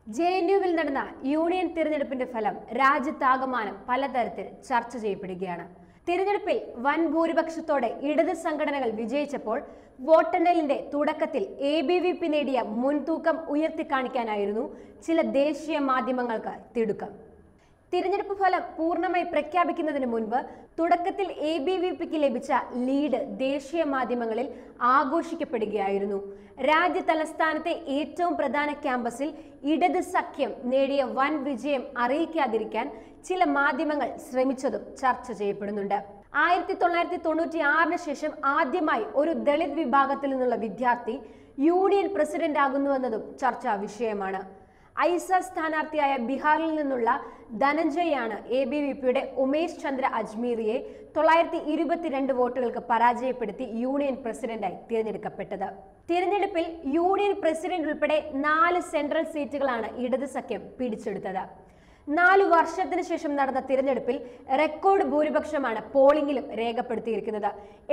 ജെഎൻയുവിൽ നടന്ന യൂണിയൻ തിരഞ്ഞെടുപ്പിന്റെ ഫലം രാജ്യത്താകമാനം പലതരത്തിൽ ചർച്ച ചെയ്യപ്പെടുകയാണ്. തിരഞ്ഞെടുപ്പിൽ വൻ ഭൂരിപക്ഷത്തോടെ ഇടത് സംഘടനകൾ വിജയിച്ചപ്പോൾ വോട്ടെണ്ണലിന്റെ തുടക്കത്തിൽ എബിവിപി നേടിയ മുൻതൂക്കം ഉയർത്തിക്കാണിക്കാനായിരുന്നു ചില ദേശീയ മാധ്യമങ്ങൾക്ക് തിടുക്കം. തിരഞ്ഞെടുപ്പ് ഫലം പൂർണ്ണമായി പ്രഖ്യാപിക്കുന്നതിന് മുൻപ് തുടക്കത്തിൽ എബിവിപിക്ക് ലഭിച്ച ലീഡ് ദേശീയ മാധ്യമങ്ങളിൽ ആഘോഷിക്കപ്പെടുകയായിരുന്നു. രാജ്യ തലസ്ഥാനത്തെ ഏറ്റവും പ്രധാന ക്യാമ്പസിൽ ഇടത് സഖ്യം നേടിയ വൻ വിജയം അറിയിക്കാതിരിക്കാൻ ചില മാധ്യമങ്ങൾ ശ്രമിച്ചതും ചർച്ച ചെയ്യപ്പെടുന്നുണ്ട്. 1996 ശേഷം ആദ്യമായി ഒരു ദളിത് വിഭാഗത്തിൽ നിന്നുള്ള വിദ്യാർത്ഥി യൂണിയൻ പ്രസിഡന്റ് ആകുന്നുവെന്നതും ചർച്ചാ വിഷയമാണ്. ഐസ സ്ഥാനാർത്ഥിയായ ബീഹാറിൽ നിന്നുള്ള ധനഞ്ജയാണ് എബിവിപിയുടെ ഉമേഷ് ചന്ദ്ര അജ്മീറിയെ 922 വോട്ടുകൾക്ക് പരാജയപ്പെടുത്തി യൂണിയൻ പ്രസിഡന്റായി തിരഞ്ഞെടുക്കപ്പെട്ടത്. തിരഞ്ഞെടുപ്പിൽ യൂണിയൻ പ്രസിഡന്റ് ഉൾപ്പെടെ 4 സെൻട്രൽ സീറ്റുകളാണ് ഇടത് സഖ്യം പിടിച്ചെടുത്തത്. 4 വർഷത്തിന് ശേഷം നടന്ന തിരഞ്ഞെടുപ്പിൽ റെക്കോർഡ് ഭൂരിപക്ഷമാണ് പോളിംഗിലും രേഖപ്പെടുത്തിയിരിക്കുന്നത്.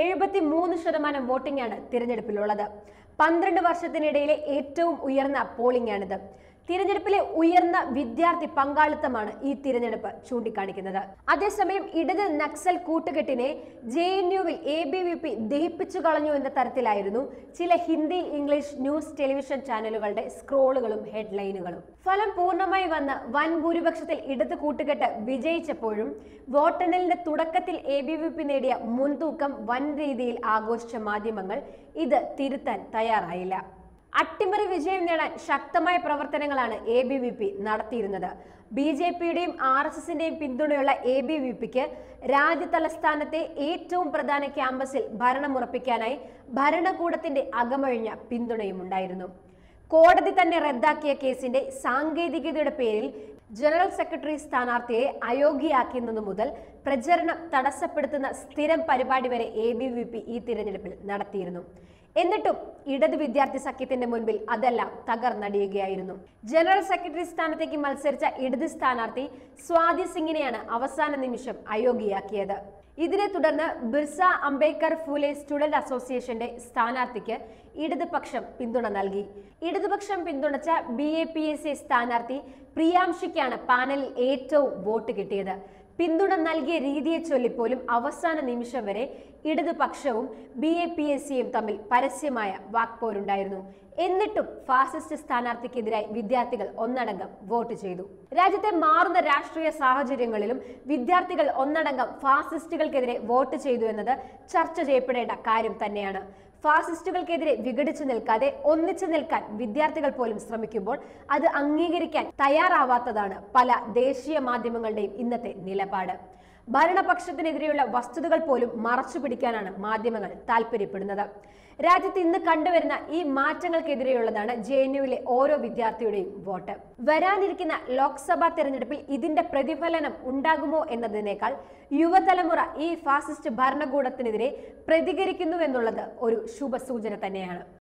73% വോട്ടിംഗ് ആണ് തിരഞ്ഞെടുപ്പിലുള്ളത്. 12 വർഷത്തിനിടയിലെ ഏറ്റവും ഉയർന്ന പോളിംഗ് ആണിത്. തിരഞ്ഞെടുപ്പിലെ ഉയർന്ന വിദ്യാർത്ഥി പങ്കാളിത്തമാണ് ഈ തിരഞ്ഞെടുപ്പ് ചൂണ്ടിക്കാണിക്കുന്നത്. അതേസമയം ഇടത് നക്സൽ കൂട്ടുകെട്ടിനെ ജെഎൻയുവിൽ എബിവിപി ദഹിപ്പിച്ചു കളഞ്ഞു എന്ന തരത്തിലായിരുന്നു ചില ഹിന്ദി ഇംഗ്ലീഷ് ന്യൂസ് ടെലിവിഷൻ ചാനലുകളുടെ സ്ക്രോളുകളും ഹെഡ്ലൈനുകളും. ഫലം പൂർണ്ണമായി വന്ന് വൻ ഭൂരിപക്ഷത്തിൽ ഇടത് കൂട്ടുകെട്ട് വിജയിച്ചപ്പോഴും വോട്ടെണ്ണലിന്റെ തുടക്കത്തിൽ എബിവിപി നേടിയ മുൻതൂക്കം വൻ രീതിയിൽ ആഘോഷിച്ച മാധ്യമങ്ങൾ ഇത് തിരുത്താൻ തയ്യാറായില്ല. അട്ടിമറി വിജയം നേടാൻ ശക്തമായ പ്രവർത്തനങ്ങളാണ് എബിവിപി നടത്തിയിരുന്നത്. ബിജെപിയുടെയും RSSന്റെയും പിന്തുണയുള്ള എബിവിപിക്ക് രാജ്യ തലസ്ഥാനത്തെ ഏറ്റവും പ്രധാന ക്യാമ്പസിൽ ഭരണമുറപ്പിക്കാനായി ഭരണകൂടത്തിന്റെ അകമഴിഞ്ഞ പിന്തുണയും ഉണ്ടായിരുന്നു. കോടതി തന്നെ റദ്ദാക്കിയ കേസിന്റെ സാങ്കേതികതയുടെ പേരിൽ ജനറൽ സെക്രട്ടറി സ്ഥാനാർത്ഥിയെ അയോഗ്യയാക്കിയെന്നു മുതൽ പ്രചരണം തടസ്സപ്പെടുത്തുന്ന സ്ഥിരം പരിപാടി വരെ എബിവിപി ഈ തിരഞ്ഞെടുപ്പിൽ നടത്തിയിരുന്നു. എന്നിട്ടും ഇടത് വിദ്യാർത്ഥി സഖ്യത്തിന്റെ മുൻപിൽ അതെല്ലാം തകർന്നടിയുകയായിരുന്നു. ജനറൽ സെക്രട്ടറി സ്ഥാനത്തേക്ക് മത്സരിച്ച ഇടത് സ്ഥാനാർത്ഥി സ്വാതി സിംഗിനെയാണ് അവസാന നിമിഷം അയോഗ്യയാക്കിയത്. ഇതിനെ തുടർന്ന് ബിർസ അംബേദ്കർ ഫൂലെ സ്റ്റുഡന്റ് അസോസിയേഷന്റെ സ്ഥാനാർത്ഥിക്ക് ഇടതുപക്ഷം പിന്തുണ നൽകി. ഇടതുപക്ഷം പിന്തുണച്ച BAPSA സ്ഥാനാർത്ഥി പ്രിയാംഷിക്കാണ് പാനലിൽ ഏറ്റവും വോട്ട് കിട്ടിയത്. പിന്തുണ നൽകിയ രീതിയെ ചൊല്ലിപ്പോലും അവസാന നിമിഷം വരെ ഇടതുപക്ഷവും BAPSAയും തമ്മിൽ പരസ്യമായ വാക്പോരുണ്ടായിരുന്നു. എന്നിട്ടും ഫാസിസ്റ്റ് സ്ഥാനാർത്ഥിക്കെതിരായി വിദ്യാർത്ഥികൾ ഒന്നടങ്കം വോട്ട് ചെയ്തു. രാജ്യത്തെ മാറുന്ന രാഷ്ട്രീയ സാഹചര്യങ്ങളിലും വിദ്യാർത്ഥികൾ ഒന്നടങ്കം ഫാസിസ്റ്റുകൾക്കെതിരെ വോട്ട് ചെയ്തു എന്നത് ചർച്ച ചെയ്യപ്പെടേണ്ട കാര്യം തന്നെയാണ്. ഫാസിസ്റ്റുകൾക്കെതിരെ വിഘടിച്ചു നിൽക്കാതെ ഒന്നിച്ചു നിൽക്കാൻ വിദ്യാർത്ഥികൾ പോലും ശ്രമിക്കുമ്പോൾ അത് അംഗീകരിക്കാൻ തയ്യാറാവാത്തതാണ് പല ദേശീയ മാധ്യമങ്ങളുടെയും ഇന്നത്തെ നിലപാട്. ഭരണപക്ഷത്തിനെതിരെയുള്ള വസ്തുതകൾ പോലും മറച്ചു പിടിക്കാനാണ് മാധ്യമങ്ങൾ താല്പര്യപ്പെടുന്നത്. രാജ്യത്ത് ഇന്ന് കണ്ടുവരുന്ന ഈ മാറ്റങ്ങൾക്കെതിരെയുള്ളതാണ് ജെഎൻയുവിലെ ഓരോ വിദ്യാർത്ഥിയുടെയും വോട്ട്. വരാനിരിക്കുന്ന ലോക്സഭാ തെരഞ്ഞെടുപ്പിൽ ഇതിന്റെ പ്രതിഫലനം ഉണ്ടാകുമോ എന്നതിനേക്കാൾ യുവതലമുറ ഈ ഫാസിസ്റ്റ് ഭരണകൂടത്തിനെതിരെ പ്രതികരിക്കുന്നുവെന്നുള്ളത് ഒരു ശുഭസൂചന തന്നെയാണ്.